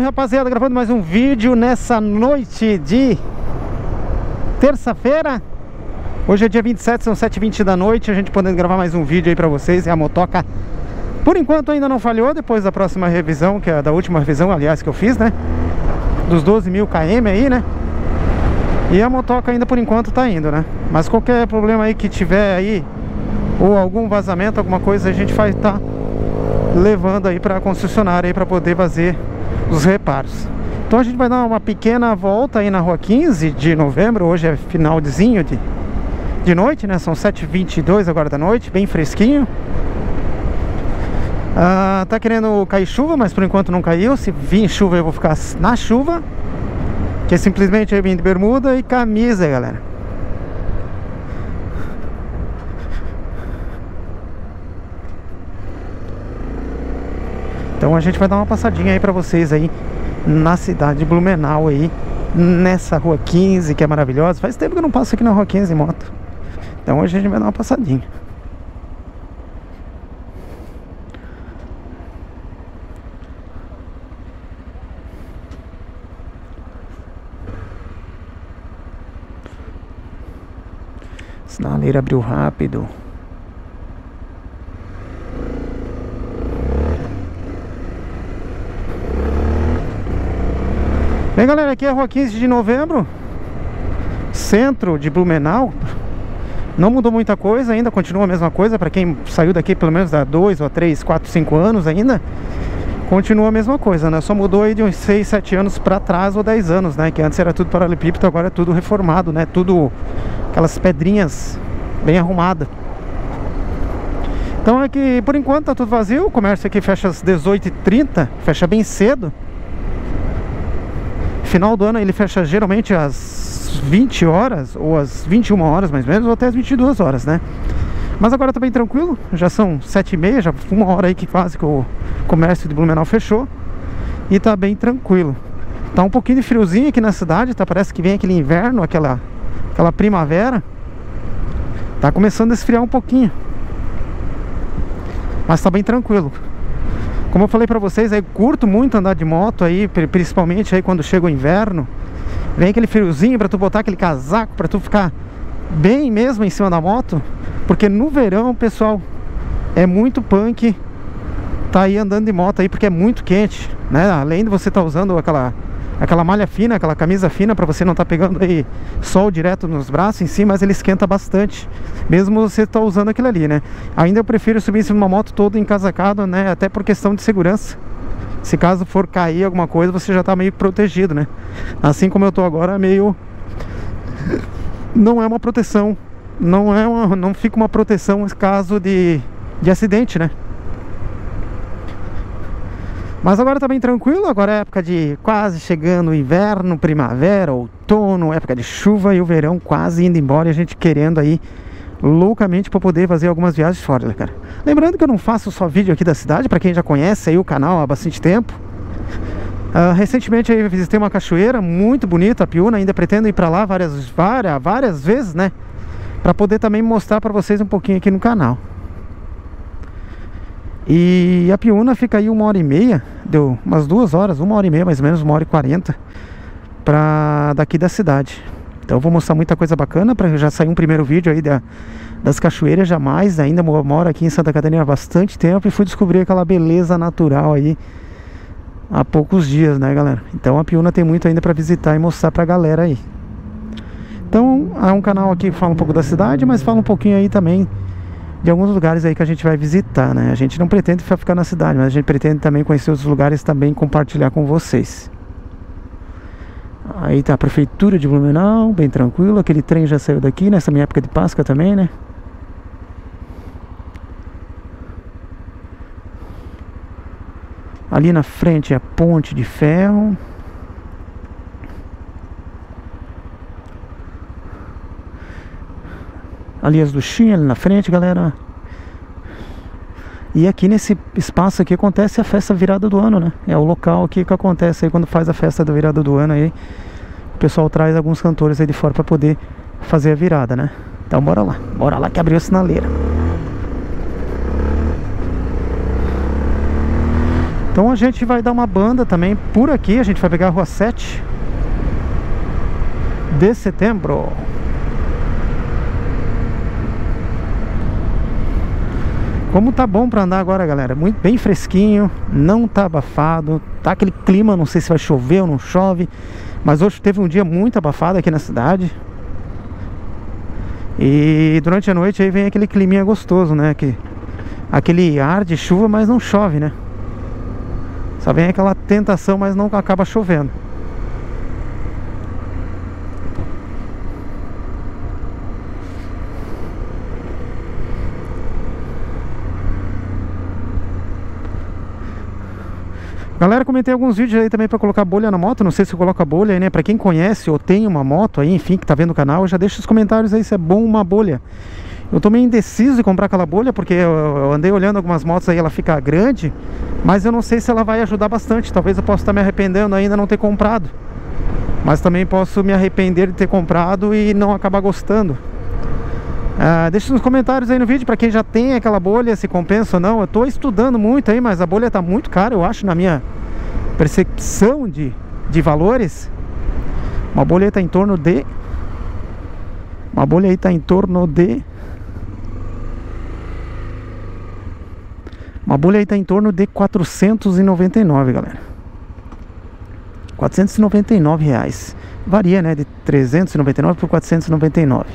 Salve, rapaziada, gravando mais um vídeo nessa noite de terça-feira. Hoje é dia 27, são 7h20 da noite, a gente podendo gravar mais um vídeo aí pra vocês. E a motoca, por enquanto, ainda não falhou. Depois da próxima revisão, que é da última revisão, aliás, que eu fiz, né, dos 12.000 km aí, né. E a motoca ainda por enquanto tá indo, né. Mas qualquer problema aí que tiver aí, ou algum vazamento, alguma coisa, a gente vai estar levando aí pra concessionária aí pra poder fazer os reparos. Então a gente vai dar uma pequena volta aí na rua 15 de novembro. Hoje é finalzinho de noite, né? São 7h22 agora da noite, bem fresquinho. Tá querendo cair chuva, mas por enquanto não caiu. Se vir chuva eu vou ficar na chuva, que é simplesmente eu vim de bermuda e camisa, galera. Então a gente vai dar uma passadinha aí pra vocês aí na cidade de Blumenau aí, nessa rua 15, que é maravilhosa. Faz tempo que eu não passo aqui na rua 15 em moto. Então hoje a gente vai dar uma passadinha. A sinaleira abriu rápido. Bem, galera, aqui é a rua 15 de novembro, centro de Blumenau. Não mudou muita coisa ainda, continua a mesma coisa. Para quem saiu daqui pelo menos há 2 ou 3, 4, 5 anos ainda, continua a mesma coisa, né? Só mudou aí de uns 6, 7 anos para trás ou 10 anos, né? Que antes era tudo paralelepípedo, agora é tudo reformado, né? Tudo aquelas pedrinhas bem arrumadas. Então é que por enquanto tá tudo vazio. O comércio aqui fecha às 18h30, fecha bem cedo. Final do ano ele fecha geralmente às 20 horas ou às 21 horas mais ou menos, ou até às 22 horas, né? Mas agora tá bem tranquilo, já são 7h30, já uma hora aí que quase que o comércio de Blumenau fechou. E tá bem tranquilo. Tá um pouquinho de friozinho aqui na cidade, tá? Parece que vem aquele inverno, aquela primavera. Tá começando a esfriar um pouquinho, mas tá bem tranquilo. Como eu falei pra vocês, aí curto muito andar de moto aí, principalmente aí quando chega o inverno. Vem aquele friozinho pra tu botar aquele casaco, pra tu ficar bem mesmo em cima da moto. Porque no verão, pessoal, é muito punk tá aí andando de moto aí, porque é muito quente, né? Além de você estar usando aquela malha fina, aquela camisa fina, pra você não estar pegando aí sol direto nos braços em si, mas ele esquenta bastante, mesmo você tá usando aquilo ali, né? Ainda eu prefiro subir em cima de uma moto todo encasacado, né? Até por questão de segurança. Se caso for cair alguma coisa, você já tá meio protegido, né? Assim como eu tô agora, meio... Não é uma proteção, não fica uma proteção em caso de acidente, né? Mas agora tá bem tranquilo. Agora é época de quase chegando o inverno, primavera, outono, época de chuva e o verão quase indo embora. E a gente querendo aí loucamente para poder fazer algumas viagens fora, né, cara? Lembrando que eu não faço só vídeo aqui da cidade, para quem já conhece aí o canal há bastante tempo. Recentemente aí eu visitei uma cachoeira muito bonita, a Piúna. Ainda pretendo ir para lá várias vezes, né? Para poder também mostrar para vocês um pouquinho aqui no canal. E a Piúna fica aí 1h30, deu umas 2 horas, 1h30 mais ou menos, 1h40 pra daqui da cidade. Então eu vou mostrar muita coisa bacana, para já sair um primeiro vídeo aí das cachoeiras. Jamais, ainda moro aqui em Santa Catarina há bastante tempo e fui descobrir aquela beleza natural aí há poucos dias, né, galera? Então a Piúna tem muito ainda para visitar e mostrar pra galera aí. Então é um canal aqui que fala um pouco da cidade, mas fala um pouquinho aí também de alguns lugares aí que a gente vai visitar, né? A gente não pretende ficar na cidade, mas a gente pretende também conhecer outros lugares também, compartilhar com vocês. Aí tá a prefeitura de Blumenau, bem tranquilo. Aquele trem já saiu daqui, nessa minha época de Páscoa também, né? Ali na frente é a ponte de ferro. Ali as duchinhas ali na frente, galera. E aqui nesse espaço aqui acontece a festa virada do ano, né? É o local aqui que acontece aí quando faz a festa da virada do ano aí. O pessoal traz alguns cantores aí de fora pra poder fazer a virada, né? Então bora lá que abriu a sinaleira. Então a gente vai dar uma banda também por aqui. A gente vai pegar a rua 7 de setembro. Como tá bom pra andar agora, galera. Muito bem fresquinho, não tá abafado. Tá aquele clima, não sei se vai chover ou não chove, mas hoje teve um dia muito abafado aqui na cidade. E durante a noite aí vem aquele climinha gostoso, né? Aquele ar de chuva, mas não chove, né? Só vem aquela tentação, mas não acaba chovendo. Galera, comentei alguns vídeos aí também pra colocar bolha na moto. Não sei se coloca bolha aí, né? Pra quem conhece ou tem uma moto aí, enfim, que tá vendo o canal, já deixa os comentários aí se é bom uma bolha. Eu tô meio indeciso de comprar aquela bolha, porque eu andei olhando algumas motos aí, ela fica grande, mas eu não sei se ela vai ajudar bastante. Talvez eu possa estar me arrependendo ainda não ter comprado, mas também posso me arrepender de ter comprado e não acabar gostando. Deixa nos comentários aí no vídeo pra quem já tem aquela bolha, se compensa ou não. Eu tô estudando muito aí, mas a bolha tá muito cara, eu acho, na minha percepção de valores. Uma bolha aí tá em torno de... Uma bolha aí tá em torno de... Uma bolha aí tá em torno de 499, galera. 499 reais. Varia, né? De 399 por 499.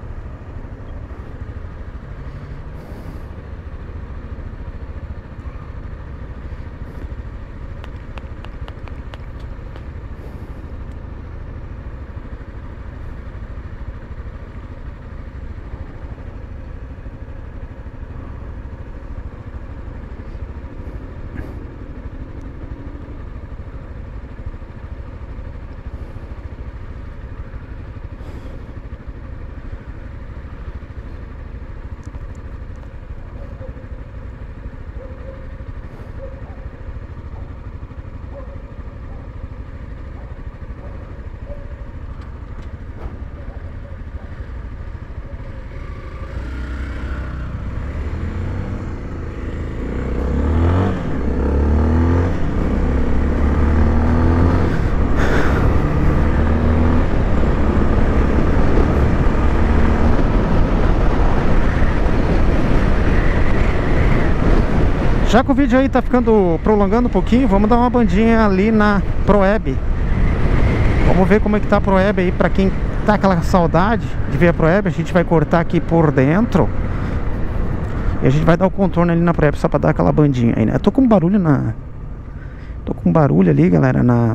Já que o vídeo aí tá prolongando um pouquinho, vamos dar uma bandinha ali na Proeb. Vamos ver como é que tá a Proeb aí, pra quem tá aquela saudade de ver a Proeb. A gente vai cortar aqui por dentro e a gente vai dar o contorno ali na Proeb, só pra dar aquela bandinha aí, né? Eu tô com barulho Tô com barulho ali, galera, na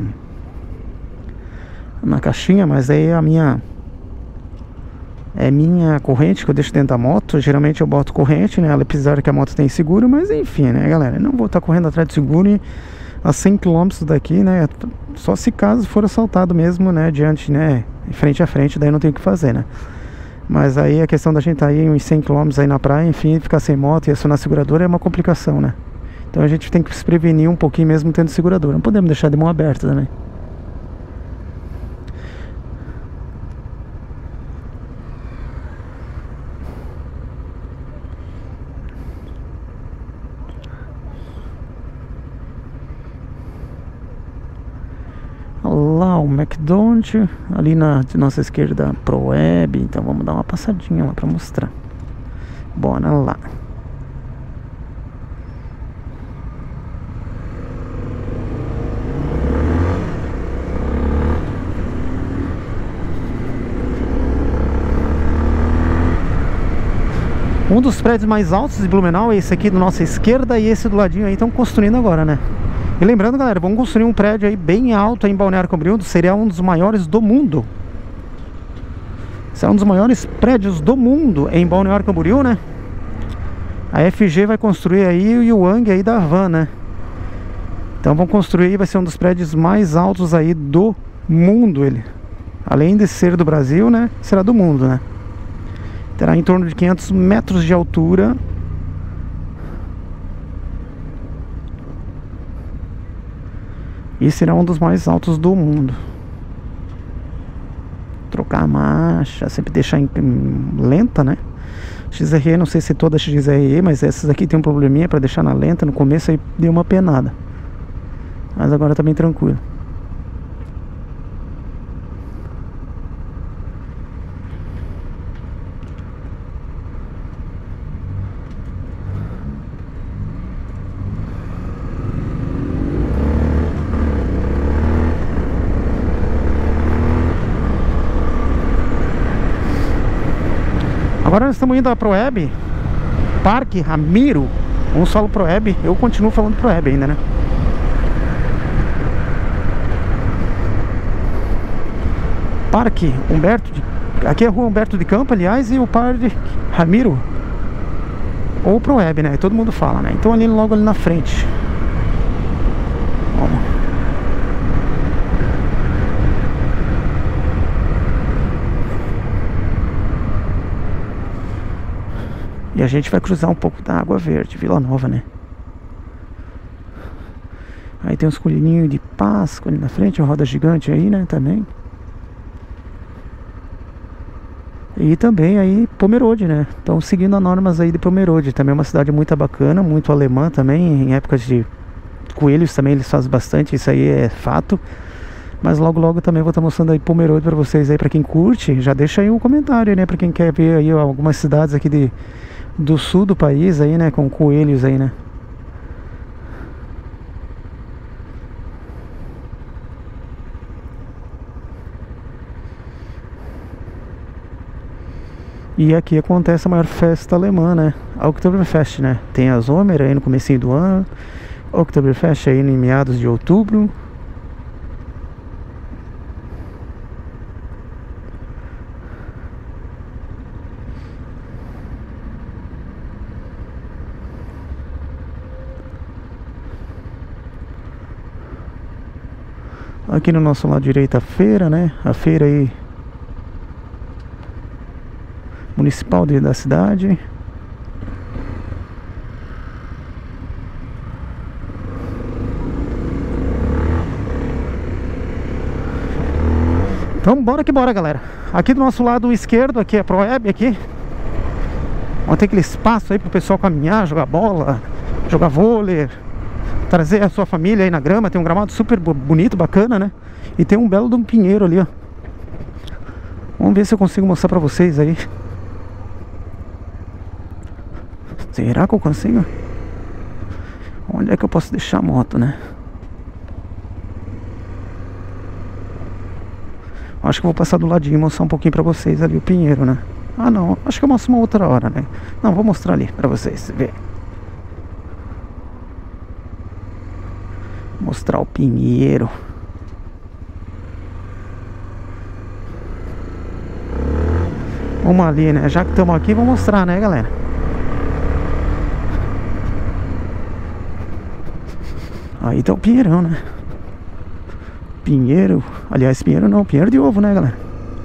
caixinha, mas aí é a minha corrente que eu deixo dentro da moto. Geralmente eu boto corrente, né? Apesar que a moto tem seguro, mas enfim, né, galera? Não vou estar correndo atrás de seguro a 100 km daqui, né? Só se caso for assaltado mesmo, né? Diante, né? Frente a frente, daí não tem o que fazer, né? Mas aí a questão da gente tá aí uns 100 km aí na praia, enfim, ficar sem moto e acionar a seguradora é uma complicação, né? Então a gente tem que se prevenir um pouquinho mesmo tendo seguradora. Não podemos deixar de mão aberta também. Lá o McDonald's, ali na nossa esquerda Proeb. Então vamos dar uma passadinha lá pra mostrar. Bora lá. Um dos prédios mais altos de Blumenau é esse aqui da nossa esquerda, e esse do ladinho aí estão construindo agora, né? E lembrando, galera, vamos construir um prédio aí bem alto aí em Balneário Camboriú. Seria um dos maiores do mundo. Será um dos maiores prédios do mundo em Balneário Camboriú, né? A FG vai construir aí o Yuang aí da Van, né? Então vão construir aí, vai ser um dos prédios mais altos aí do mundo, ele. Além de ser do Brasil, né? Será do mundo, né? Terá em torno de 500 metros de altura. E será um dos mais altos do mundo. Trocar a marcha, sempre deixar em lenta, né? XRE, não sei se toda XRE, mas essas aqui tem um probleminha para deixar na lenta. No começo aí deu uma penada. Mas agora tá bem tranquilo. Agora nós estamos indo à Proeb, Parque Ramiro. Vamos falar Proeb, eu continuo falando Proeb ainda, né? Parque Humberto de... Aqui é a rua Humberto de Campos, aliás, e o Parque Ramiro, ou Proeb, né? Todo mundo fala, né? Então ali logo ali na frente. Vamos. E a gente vai cruzar um pouco da Água Verde, Vila Nova, né? Aí tem uns coelhinhos de Páscoa ali na frente, uma roda gigante aí, né? Também. E também aí Pomerode, né? Estão seguindo as normas aí de Pomerode. Também é uma cidade muito bacana, muito alemã também. Em épocas de coelhos também eles fazem bastante, isso aí é fato. Mas logo logo também vou estar mostrando aí Pomerode pra vocês aí, pra quem curte. Já deixa aí um comentário aí, né? Pra quem quer ver aí algumas cidades aqui do sul do país aí, né? Com coelhos aí, né? E aqui acontece a maior festa alemã, né? A Oktoberfest, né? Tem a Sommer aí no comecinho do ano, Oktoberfest aí em meados de outubro. Aqui no nosso lado direito a feira, né? A feira aí municipal da cidade. Então bora que bora, galera. Aqui do nosso lado esquerdo, aqui é a Proeb, aqui onde tem aquele espaço aí pro pessoal caminhar, jogar bola, jogar vôlei, trazer a sua família aí na grama. Tem um gramado super bonito, bacana, né? E tem um belo de um pinheiro ali, ó. Vamos ver se eu consigo mostrar pra vocês aí. Será que eu consigo? Onde é que eu posso deixar a moto, né? Acho que eu vou passar do ladinho e mostrar um pouquinho pra vocês ali o pinheiro, né? Ah não, acho que eu mostro uma outra hora, né? Não, vou mostrar ali pra vocês ver. Mostrar o pinheiro. Vamos ali, né? Já que estamos aqui, vou mostrar, né, galera? Aí tá o pinheirão, né? Pinheiro. Aliás, pinheiro não, pinheiro de ovo, né, galera?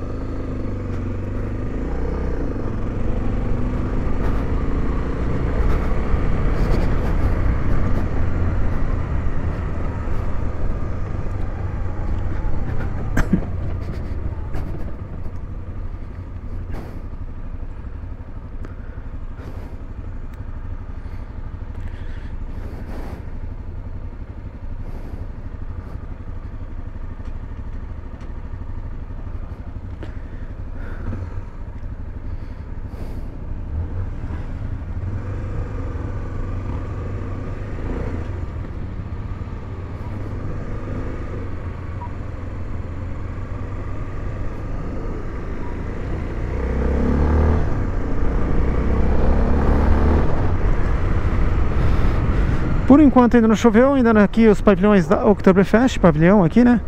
Por enquanto ainda não choveu, ainda aqui os pavilhões da Oktoberfest, pavilhão aqui, né?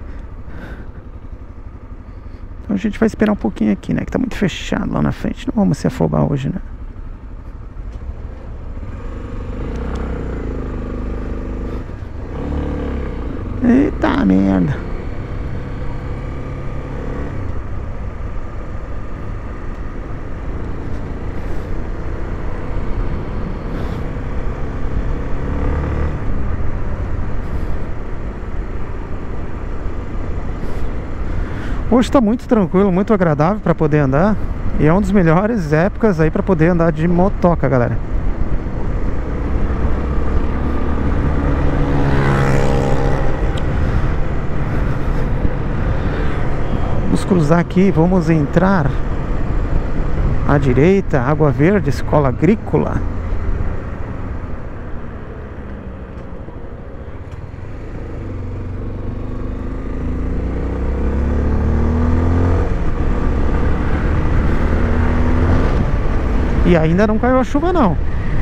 Então a gente vai esperar um pouquinho aqui, né? Que tá muito fechado lá na frente, não vamos se afobar hoje, né? Eita merda! Hoje está muito tranquilo, muito agradável para poder andar. E é uma das melhores épocas aí para poder andar de motoca, galera. cruzar aqui, vamos entrar à direita, Água Verde, Escola Agrícola. E ainda não caiu a chuva não.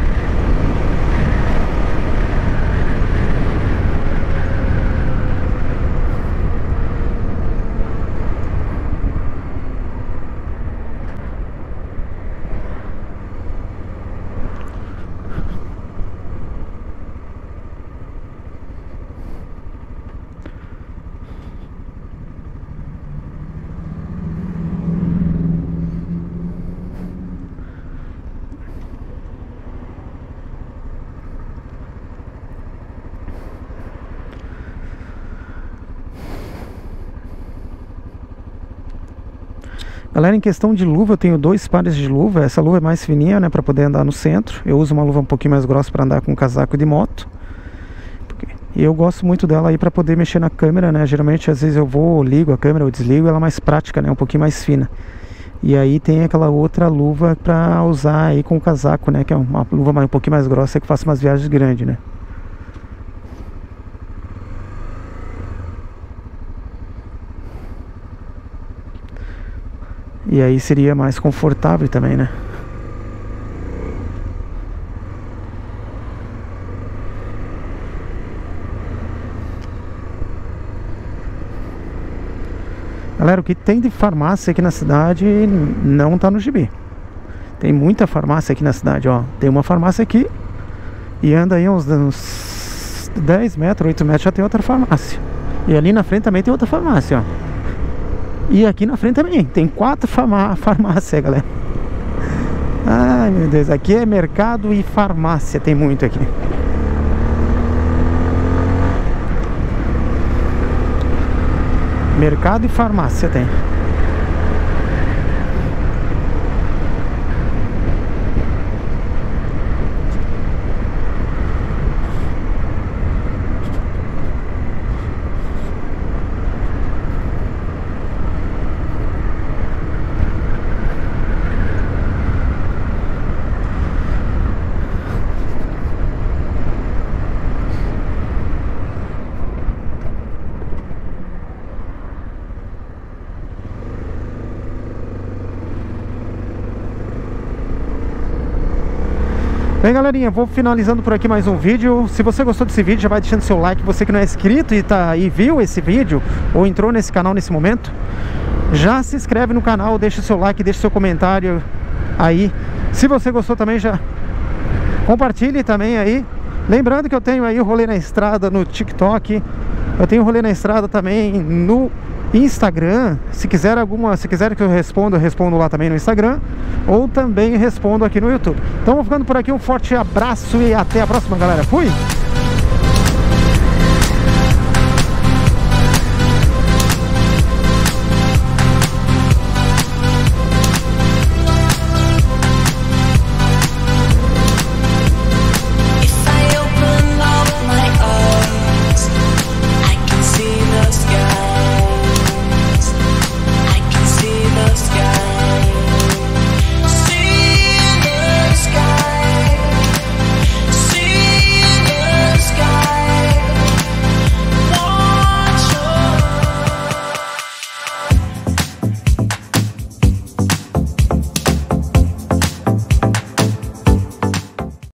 Galera, em questão de luva, eu tenho 2 pares de luva. Essa luva é mais fininha, né, para poder andar no centro. Eu uso uma luva um pouquinho mais grossa para andar com casaco de moto. E eu gosto muito dela aí para poder mexer na câmera, né? Geralmente, às vezes eu vou, ligo a câmera, eu desligo, ela é mais prática, né, um pouquinho mais fina. E aí tem aquela outra luva para usar aí com o casaco, né, que é uma luva um pouquinho mais grossa que faça umas viagens grandes, né? E aí seria mais confortável também, né? Galera, o que tem de farmácia aqui na cidade não tá no gibi. Tem muita farmácia aqui na cidade, ó. Tem uma farmácia aqui e anda aí uns 10 metros, 8 metros já tem outra farmácia. E ali na frente também tem outra farmácia, ó. E aqui na frente também tem 4 farmácias, galera. Ai, meu Deus, aqui é mercado e farmácia, tem muito aqui. Mercado e farmácia tem. Bem, galerinha, vou finalizando por aqui mais um vídeo. Se você gostou desse vídeo, já vai deixando seu like. Você que não é inscrito e viu esse vídeo ou entrou nesse canal nesse momento, já se inscreve no canal, deixa o seu like, deixa o seu comentário aí. Se você gostou também, já compartilhe também aí. Lembrando que eu tenho aí o Rolê na Estrada no TikTok. Eu tenho o Rolê na Estrada também no Instagram. Se quiser que eu respondo lá também no Instagram, ou também respondo aqui no YouTube. Então vou ficando por aqui, um forte abraço e até a próxima, galera. Fui!